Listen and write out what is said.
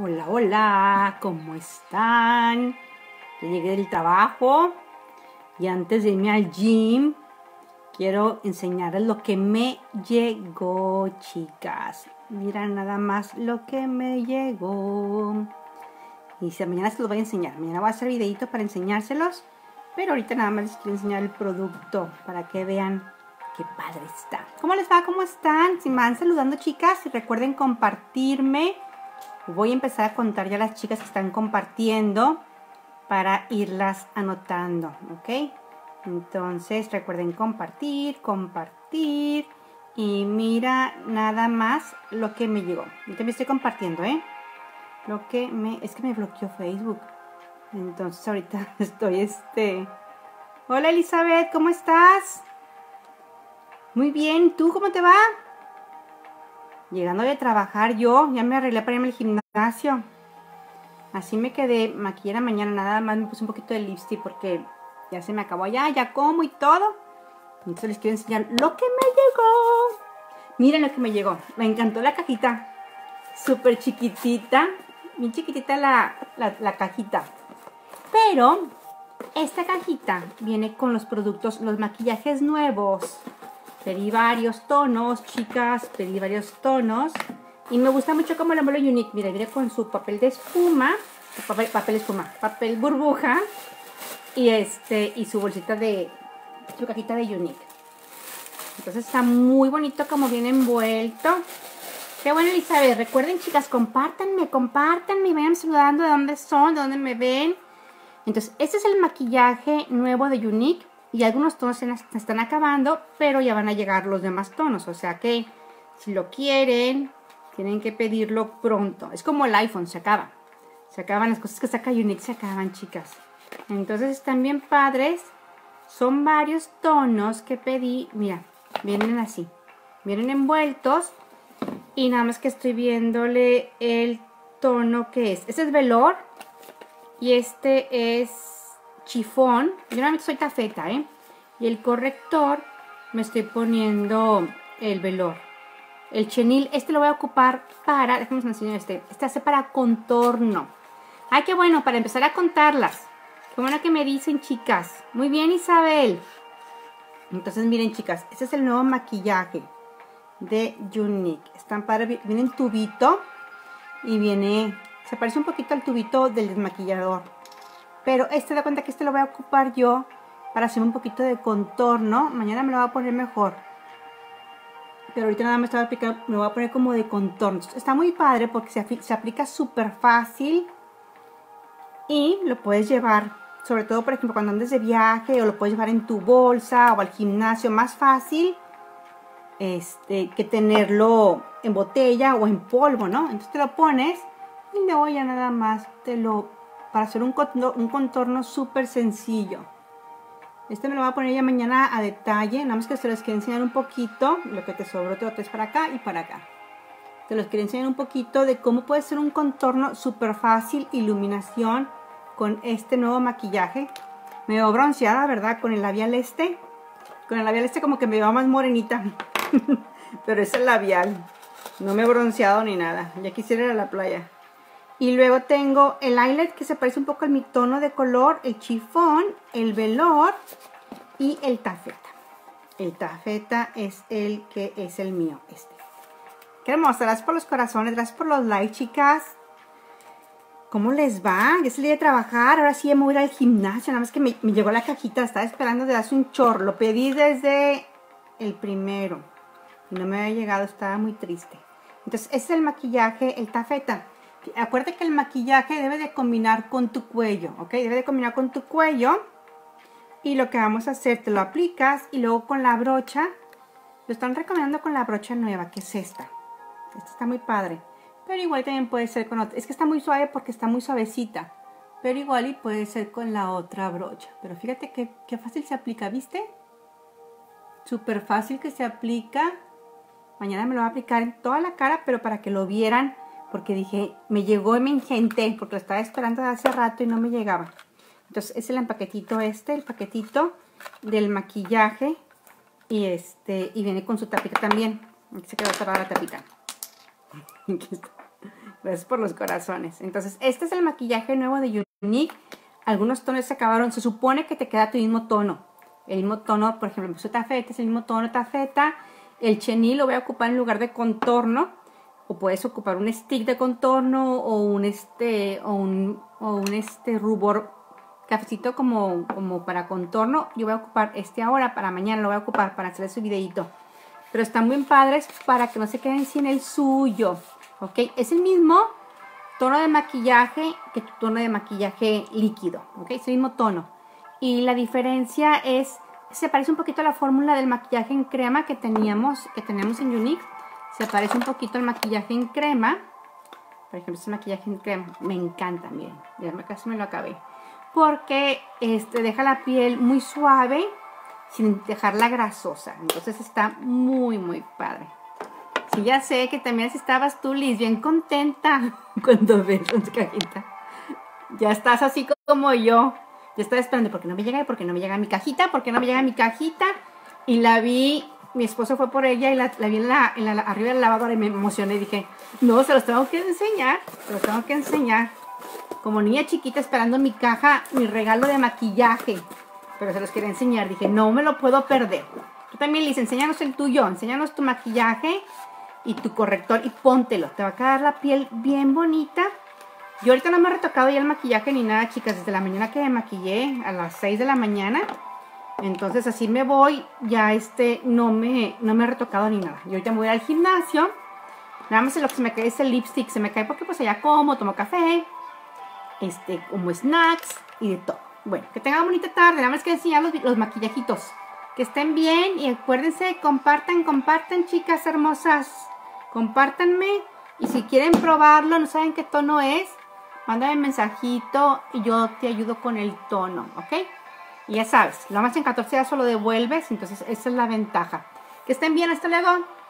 Hola, hola, ¿cómo están? Ya llegué del trabajo y antes de irme al gym quiero enseñarles lo que me llegó, chicas. Mira nada más lo que me llegó. Y si mañana se los voy a enseñar. Mañana voy a hacer videito para enseñárselos, pero ahorita nada más les quiero enseñar el producto para que vean qué padre está. ¿Cómo les va? ¿Cómo están? Si me van saludando, chicas, y recuerden compartirme. Voy a empezar a contar ya las chicas que están compartiendo para irlas anotando, ¿ok? Entonces recuerden compartir. Y mira nada más lo que me llegó. Yo también estoy compartiendo, ¿eh? Es que me bloqueó Facebook. Entonces ahorita estoy Hola Elizabeth, ¿cómo estás? Muy bien, ¿tú cómo te va? Llegando de trabajar yo, ya me arreglé para irme al gimnasio. Así me quedé maquillada mañana, nada más me puse un poquito de lipstick porque ya se me acabó ya como y todo. Entonces les quiero enseñar lo que me llegó. Miren lo que me llegó, me encantó la cajita. Súper chiquitita, bien chiquitita la cajita. Pero esta cajita viene con los productos, los maquillajes nuevos. Pedí varios tonos, chicas, pedí varios tonos. Y me gusta mucho como la Molo Unique. Mira, viene con su papel de espuma, papel burbuja. Y su bolsita su cajita de Unique. Entonces está muy bonito como viene envuelto. Qué bueno, Elizabeth. Recuerden, chicas, compártanme, vayan saludando de dónde son, de dónde me ven. Entonces, este es el maquillaje nuevo de Unique. Y algunos tonos se están acabando, pero ya van a llegar los demás tonos. O sea que si lo quieren, tienen que pedirlo pronto. Es como el iPhone, se acaba. Se acaban las cosas que saca Unique, se acaban, chicas. Entonces están bien padres. Son varios tonos que pedí. Mira, vienen así. Vienen envueltos. Y nada más que estoy viéndole el tono que es. Este es velour. Y este es chifón. Yo normalmente soy tafeta, ¿eh? Y el corrector me estoy poniendo el velour. El chenil, lo voy a ocupar para, déjenme enseñar este hace para contorno. Ay, qué bueno, para empezar a contarlas. Qué bueno que me dicen, chicas. Muy bien, Isabel. Entonces, miren, chicas, este es el nuevo maquillaje de Unique. Están padre, viene en tubito y se parece un poquito al tubito del desmaquillador. Pero da cuenta que lo voy a ocupar yo para hacer un poquito de contorno. Mañana me lo voy a poner mejor. Pero ahorita nada más me voy a poner como de contorno. Está muy padre porque se aplica súper fácil. Y lo puedes llevar, sobre todo por ejemplo cuando andes de viaje, o lo puedes llevar en tu bolsa o al gimnasio. Más fácil que tenerlo en botella o en polvo, ¿no? Entonces te lo pones y luego ya nada más para hacer un contorno súper sencillo. Me lo voy a poner ya mañana a detalle. Nada más que se los quiero enseñar un poquito. Lo que te sobró te lo traes para acá y para acá. Te los quiero enseñar un poquito de cómo puede ser un contorno súper fácil. Iluminación con este nuevo maquillaje. Me veo bronceada, ¿verdad? Con el labial Con el labial como que me veo más morenita. Pero es el labial. No me he bronceado ni nada. Ya quisiera ir a la playa. Y luego tengo el eyelet que se parece un poco a mi tono de color, el chifón, el velour y el tafeta. El tafeta es el que es el mío, Qué hermoso, gracias por los corazones, gracias por los likes, chicas. ¿Cómo les va? Ya salí de trabajar, ahora sí ya me voy a ir al gimnasio, nada más que me llegó la cajita, estaba esperando desde hace un chorro, lo pedí desde el primero y no me había llegado, estaba muy triste. Entonces, este es el maquillaje, el tafeta. Acuérdate que el maquillaje debe de combinar con tu cuello, ¿ok? Debe de combinar con tu cuello. Y lo que vamos a hacer, te lo aplicas y luego con la brocha, lo están recomendando con la brocha nueva, que es esta. Esta está muy padre. Pero igual también puede ser con otra. Es que está muy suave porque está muy suavecita. Pero igual y puede ser con la otra brocha. Pero fíjate qué fácil se aplica, ¿viste? Súper fácil que se aplica. Mañana me lo voy a aplicar en toda la cara, pero para que lo vieran. Porque dije, me llegó y me engenté, porque lo estaba esperando de hace rato y no me llegaba. Entonces, es el paquetito el paquetito del maquillaje. Y viene con su tapita también. Aquí se quedó cerrada la tapita. Gracias por los corazones. Entonces, este es el maquillaje nuevo de Younique. Algunos tonos se acabaron. Se supone que te queda tu mismo tono. El mismo tono, por ejemplo, empezó tafeta, es el mismo tono tafeta. El chenil lo voy a ocupar en lugar de contorno. O puedes ocupar un stick de contorno o un rubor cafecito como para contorno. Yo voy a ocupar este ahora, para mañana lo voy a ocupar para hacer su videito. Pero están bien padres para que no se queden sin el suyo. ¿Ok? Es el mismo tono de maquillaje que tu tono de maquillaje líquido. ¿Ok? Es el mismo tono. Y la diferencia es, se parece un poquito a la fórmula del maquillaje en crema que tenemos en Younique. Se parece un poquito al maquillaje en crema. Por ejemplo, este maquillaje en crema me encanta, miren. Ya casi me lo acabé. Porque deja la piel muy suave sin dejarla grasosa. Entonces está muy, muy padre. Sí, ya sé que también estabas tú, Liz, bien contenta cuando ves tu cajita. Ya estás así como yo. Yo estaba esperando, ¿por qué no me llega? ¿Por qué no me llega mi cajita? ¿Por qué no me llega mi cajita? Y la vi, mi esposo fue por ella y la vi arriba de la lavadora y me emocioné. Dije, no, se los tengo que enseñar. Se los tengo que enseñar. Como niña chiquita esperando mi caja, mi regalo de maquillaje. Pero se los quería enseñar. Dije, no me lo puedo perder. Tú también, Liz, enséñanos el tuyo. Enséñanos tu maquillaje y tu corrector y póntelo. Te va a quedar la piel bien bonita. Yo ahorita no me he retocado ya el maquillaje ni nada, chicas. Desde la mañana que me maquillé, a las 6 de la mañana. Entonces así me voy. Ya no me he retocado ni nada. Yo ahorita me voy al gimnasio. Nada más lo que se me cae es el lipstick. Se me cae porque pues allá tomo café. Como snacks y de todo. Bueno, que tengan bonita tarde. Nada más que enseñar los maquillajitos. Que estén bien y acuérdense, compartan, chicas hermosas. Compártanme. Y si quieren probarlo, no saben qué tono es, mándame un mensajito y yo te ayudo con el tono, ¿ok? Y ya sabes, lo más en 14 días solo devuelves, entonces esa es la ventaja. Que estén bien, hasta luego.